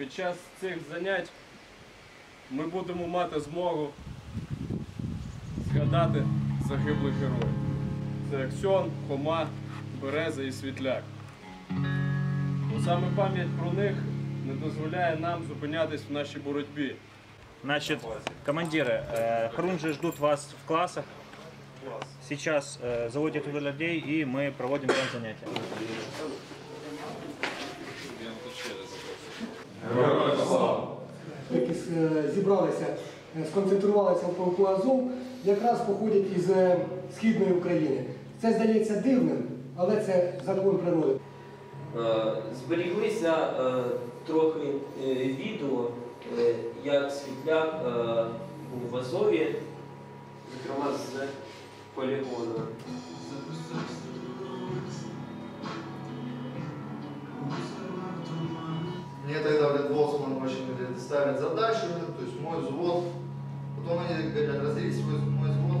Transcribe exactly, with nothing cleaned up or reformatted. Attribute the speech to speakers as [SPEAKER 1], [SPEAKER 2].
[SPEAKER 1] під час цих занять ми будемо мати змогу згадати загиблих героїв. Це Аксьон, Хома, Береза і Світляк. Бо саме пам'ять про них не дозволяє нам зупинятись в нашій боротьбі.
[SPEAKER 2] Значит, командиры, э, хрунжи ждут вас в классах. Сейчас э, заводят туда людей, и мы проводим там занятия.
[SPEAKER 3] Які е, зібралися, е, сконцентрувалися в полку Азов, якраз походять із е, Східної України. Це здається дивним, але це закон природи.
[SPEAKER 4] Е, Зберіглися е, трохи е, відео, е, як Світляк е, був в Азові, зокрема з полігону.
[SPEAKER 5] Мне тогда в Литвовском очень ставят задачи, то есть мой взвод. Потом они говорят, разделить свой, мой взвод